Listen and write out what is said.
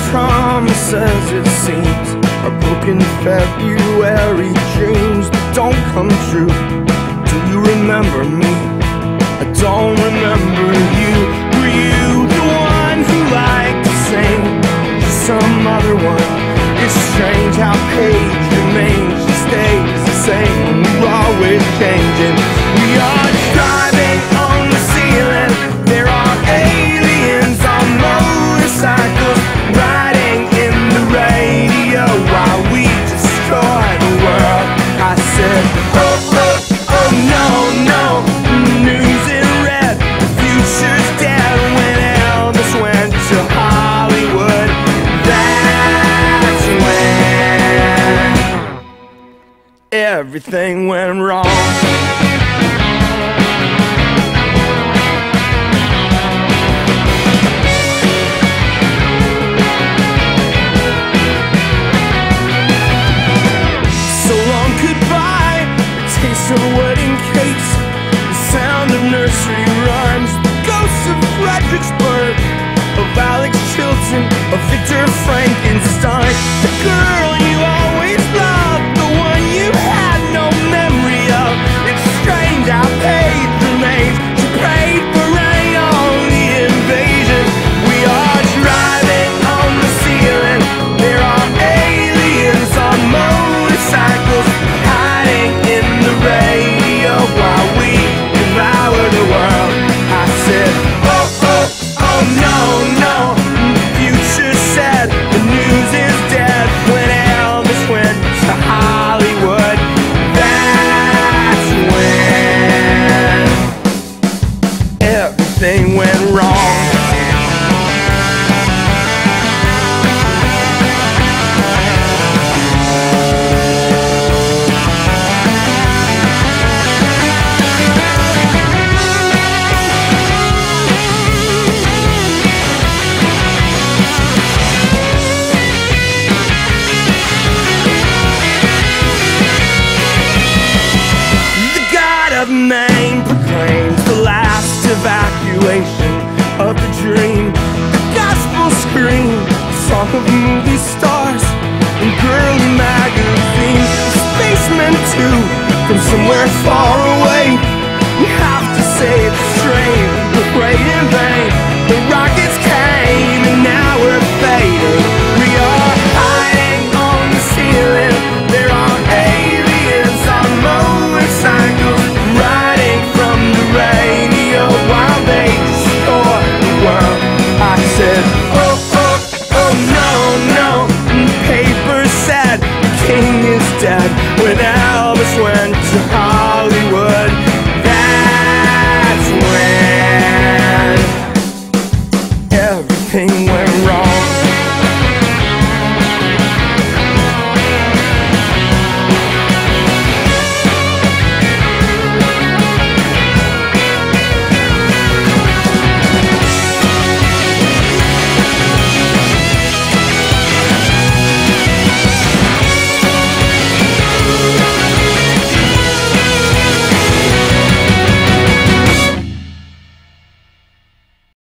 promises, it seems, are broken February dreams that don't come true. Do you remember me? I don't remember you. Were you the one who liked to sing to some other one? It's strange how page remains, she stays the same. We're always changing. We are driving on the ceiling. There are aliens on motorcycles riding in the radio while we destroy the world. I said, oh, oh, oh, no, no. The news in red, the future's dead. When Elvis went to Hollywood, that's when everything went wrong. Of wedding cakes, the sound of nursery rhymes, the ghosts of Fredericksburg, of Alex Chilton, of Victor Frankenstein, the girl you always loved, the one you had no memory of. It's strange how paid remains. She prayed for rain on the invasion. We are driving on the ceiling. There are aliens on motorcycles hiding in the radio while we devour the world. I said, oh, oh, oh, no, no. The future said the news is dead. When Elvis went to Hollywood, that's when everything went wrong. Maine proclaims the last evacuation of the dream. The gospel scream, song of movie stars and girly magazines. The spacemen too, from somewhere far away. We have to say it's strange, we prayed in vain. The rockets came and now we're fading. We are hiding on the ceiling. There are aliens on motorcycles riding from the radio while they destroy the world. I said, oh, oh, oh, no, no. And the paper said the king is dead. When Elvis went to Hollywood, that's when everything went wrong.